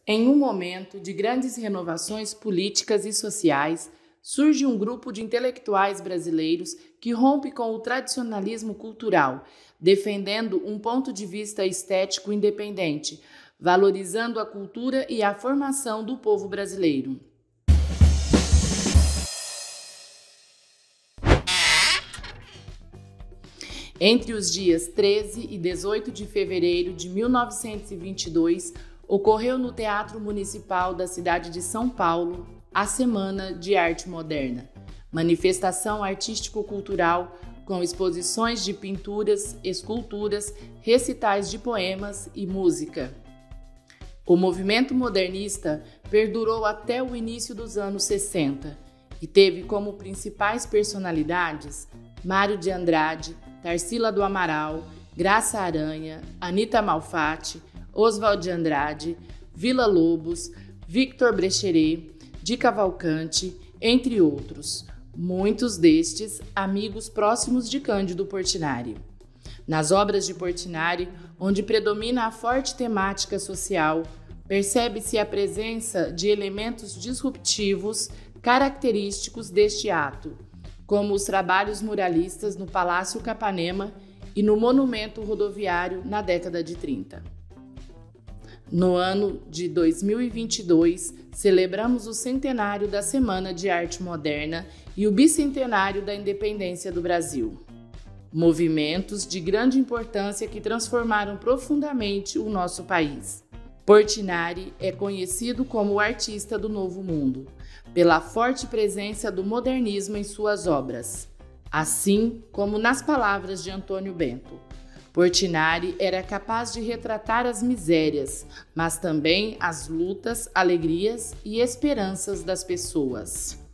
Em um momento de grandes renovações políticas e sociais, surge um grupo de intelectuais brasileiros que rompe com o tradicionalismo cultural, defendendo um ponto de vista estético independente, valorizando a cultura e a formação do povo brasileiro. Entre os dias 13 e 18 de fevereiro de 1922, ocorreu no Teatro Municipal da cidade de São Paulo a Semana de Arte Moderna, manifestação artístico-cultural com exposições de pinturas, esculturas, recitais de poemas e música. O movimento modernista perdurou até o início dos anos 60 e teve como principais personalidades Mário de Andrade, Tarsila do Amaral, Graça Aranha, Anita Malfatti, Oswald de Andrade, Villa-Lobos, Victor Brecheret, Di Cavalcanti, entre outros, muitos destes amigos próximos de Cândido Portinari. Nas obras de Portinari, onde predomina a forte temática social, percebe-se a presença de elementos disruptivos característicos deste ato, como os trabalhos muralistas no Palácio Capanema e no Monumento Rodoviário na década de 30. No ano de 2022, celebramos o centenário da Semana de Arte Moderna e o bicentenário da independência do Brasil. Movimentos de grande importância que transformaram profundamente o nosso país. Portinari é conhecido como o artista do Novo Mundo, pela forte presença do modernismo em suas obras, assim como nas palavras de Antônio Bento. Portinari era capaz de retratar as misérias, mas também as lutas, alegrias e esperanças das pessoas.